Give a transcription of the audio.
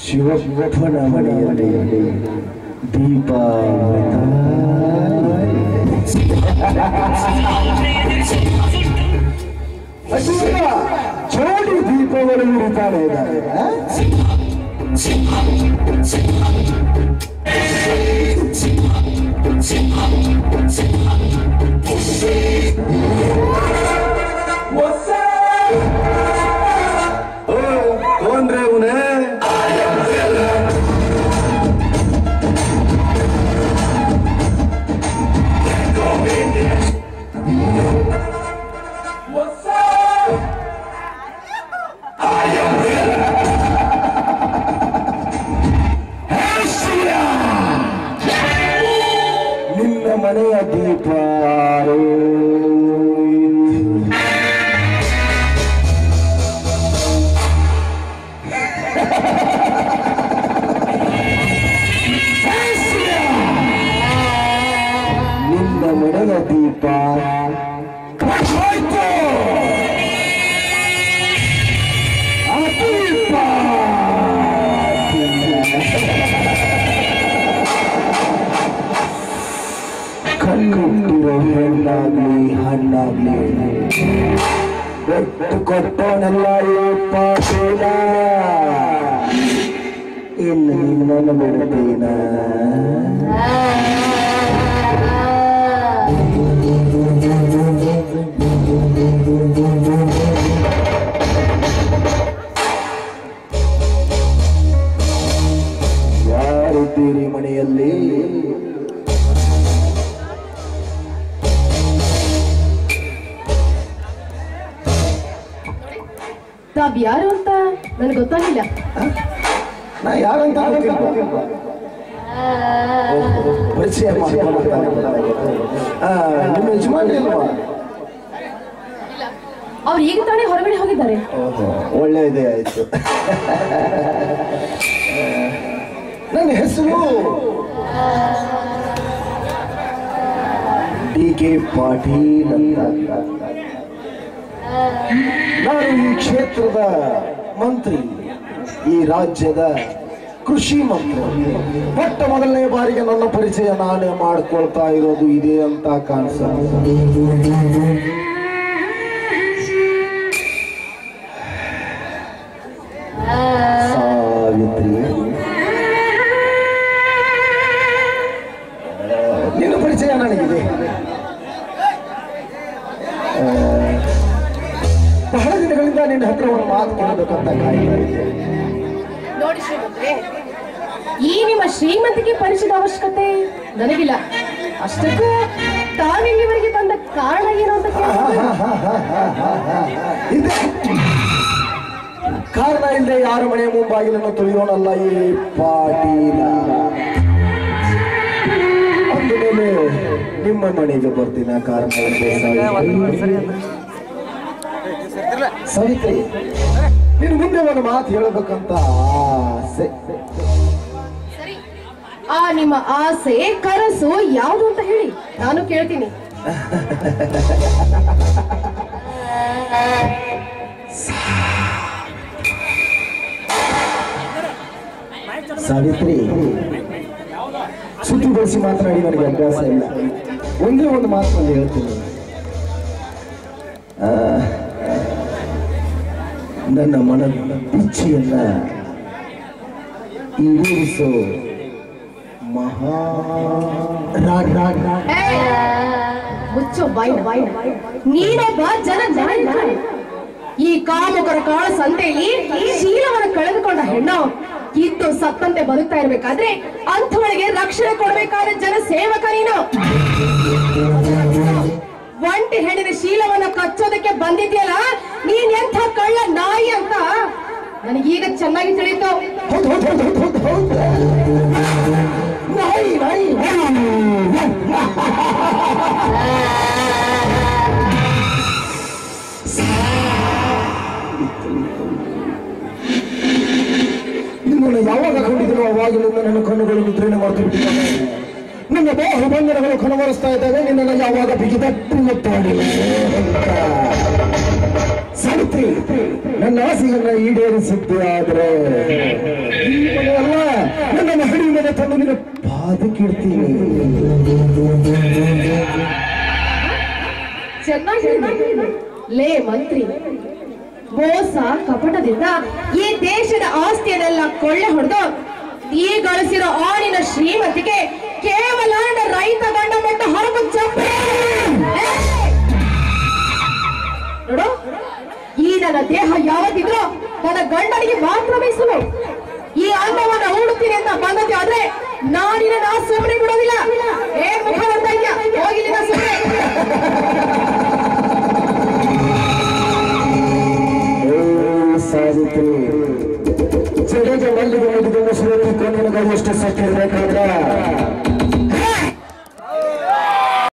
ಶಿವಪ್ಪನ ಮನೆಯಲ್ಲಿ ದೀಪ ಜೋಡಿ ದೀಪಗಳು ಉರಿತಾನೆ ಇದ್ದಾರೆ. कौन रे उन्हें ನಿನ್ನ ಮನೆಯ ದೀಪ ನಿನ್ನ ಮನೆಯ ದೀಪ ಕಣ್ಣಿಟ್ಟಿರೋ ಹೆಣ್ಣಾಗ್ಲಿ ಹಣ್ಣಾಗ್ಲಿ ಬೆಟ್ಟು ಕೊಟ್ಟವನೆಲ್ಲ ಪಾಪೇನ ಇನ್ನು ನಿನ್ನನ್ನು ಬಿಡುತ್ತೀನ. ಯಾರಿದ್ದೀರಿ ಮನೆಯಲ್ಲಿ? ತಾವ್ ಯಾರು ಅಂತ ನನಗೆ ಗೊತ್ತಾಗಿಲ್ಲ. ನಾ ಯಾರಂತ ಪರಿಚಯ ನಿಮ್ಮ ಯಜಮಾನ್ರಿ ಅಲ್ವಾ? ಅವ್ರು ಈಗ ತಾನೇ ಹೊರಗಡೆ ಹೋಗಿದ್ದಾರೆ. ಒಳ್ಳೆಯದೇ ಆಯ್ತು. ನನ್ನ ಹೆಸರು DK ಪಾಟೀಲ್ ಅಂತ. ನಾನು ಈ ಕ್ಷೇತ್ರದ ಮಂತ್ರಿ, ಈ ರಾಜ್ಯದ ಕೃಷಿ ಮಂತ್ರಿ. ಮೊದಲನೇ ಬಾರಿಗೆ ನನ್ನ ಪರಿಚಯ ನಾನೇ ಮಾಡ್ಕೊಳ್ತಾ ಇರೋದು ಇದೆ ಅಂತ ಕಾಣಿಸುತ್ತೆ. ಸಾವಿತ್ರಿ, ನಿನ್ನ ಪರಿಚಯ ನನಗಿದೆ. ಬಹಳ ದಿನಗಳಿಂದ ನಿನ್ನ ಹತ್ರ ಒಂದು ಮಾತು ಕೇಳಬೇಕಂತ ಕಾಯ್ತಾ ಇದ್ದೆ. ನೋಡಿ ಶ್ರೀಮಂತರೇ, ಈ ನಿಮ್ಮ ಶ್ರೀಮಂತಿಗೆ ಪರಿಚಯದ ಅವಶ್ಯಕತೆ ನನಗಿಲ್ಲ. ಅಷ್ಟಕ್ಕೂ ತಾವಿಲ್ಲಿವರೆಗೆ ಬಂದ ಕಾರಣ ಏನು ಅಂತ ಇದೆ. ಕಾರಣ ಇಲ್ಲದೆ ಯಾರ ಮನೆ ಮುಂಬಾಗಿಲನ್ನು ತುಳಿಯೋಣಲ್ಲ ಈ ಪಾಟೀಲ. ಅಂದ ಮೇಲೆ ನಿಮ್ಮ ಮನೆಗೆ ಬರ್ತೀನ. ಕಾರಣ ಸಾವಿತ್ರಿ, ನೀನು ಮುಂದೆ ಒಂದು ಮಾತು ಹೇಳಬೇಕಂತ ಆಸೆ. ಆ ನಿಮ್ಮ ಆಸೆ ಕನಸು ಯಾವುದು ಅಂತ ಹೇಳಿ, ನಾನು ಕೇಳ್ತೀನಿ. ಸಾವಿತ್ರಿ, ಸುದ್ದಿ ಬಳಸಿ ಮಾತನಾಡಿ ನನಗೆ ಅಭ್ಯಾಸ ಇಲ್ಲ. ಒಂದೇ ಒಂದು ಮಾತನ್ನು ಹೇಳ್ತೀನಿ. ನನ್ನ ಮನ ಇಚ್ಛೆಯನ್ನ ಈಡೇರಿಸೋ ಮುಚ್ಚೋ ಬಾಯಿ. ನೀನೊಬ್ಬ ಜನ ಈ ಕಾಮಕರ ಕಾಳ ಸಂತೆಯಲ್ಲಿ ಶೀಲವನ್ನು ಕಳೆದುಕೊಂಡ ಹೆಣ್ಣು ಇತ್ತು ಸತ್ತಂತೆ ಬದುಕ್ತಾ ಇರ್ಬೇಕಾದ್ರೆ ಅಂಥವಳಿಗೆ ರಕ್ಷಣೆ ಕೊಡಬೇಕಾದ ಜನ ಸೇವಕ ನೀನು. ಒಂಟಿ ಹೆಣ್ಣಿನ ಶೀಲವನ್ನ ಕಚ್ಚೋದಕ್ಕೆ ಬಂದಿದ್ಯಲ್ಲ, ನೀನ್ ಎಂಥ ಕಳ್ಳ ನಾಯಿ ಅಂತ ನನಗೀಗ ಚೆನ್ನಾಗಿ ತಿಳಿಯಿತು. ನಿಮ್ಮನ್ನು ಯಾವಾಗ ಕಂಡಿದ್ರು ಅವಾಗಿನಿಂದ ನನ್ನ ಕಣ್ಣುಗಳು ನಿದ್ರೆಯನ್ನು ಮಾಡ್ತು ಬಿಟ್ಟಿದ್ದಾನೆ. ನಿನ್ನ ಬಾಹುಬಂಧನಗಳು ಕನವರಿಸ್ತಾ ಇದ್ದಾವೆ. ನಿನ್ನನ್ನು ಯಾವಾಗ ಬಿಗಿದಟ್ಟು ಮುತ್ತಾಡಿಲ್ಲ. ಸಾವಿತ್ರಿ, ನನ್ನ ಆಸೆಯನ್ನ ಈಡೇರಿಸಿದ್ದೆ. ಆದ್ರೆ ಈ ಮನೆಯಲ್ಲ, ನನ್ನ ಮಹಡಿ ಮನೆ ತಂದು ನಿನ್ನ ಪಾದಕ್ಕಿಡ್ತೀನಿ. ಚೆನ್ನಾಗಿ ಲೇ ಮಂತ್ರಿ, ಮೋಸ ಕಪಟದಿಂದ ಈ ದೇಶದ ಆಸ್ತಿಯನ್ನೆಲ್ಲ ಕೊಳ್ಳೆ ಹೊಡೆದು ಈ ಗಳಿಸಿರೋ ಆಣಿನ ಶ್ರೀಮಂತಿಗೆ ಕೇವಲ ನನ್ನ ರೈತ ಗಂಡ ಮಟ್ಟ ಹೊರಗು ಚಪ್ಪೆ ನೋಡು. ಈ ನನ್ನ ದೇಹ ಯಾವತ್ತಿದ್ರೂ ನನ್ನ ಗಂಡನಿಗೆ ಮಾತ್ರ ಮೀಸಲು. ಈ ಅನ್ನವನ್ನ ಉಡುತ್ತೀನಿ ಅಂತ ಬಂದದ್ದು ಆದ್ರೆ ನಾನಿನ ನಾ ಸುಮ್ಮನೆ ಬಿಡೋದಿಲ್ಲ. ಮುಖ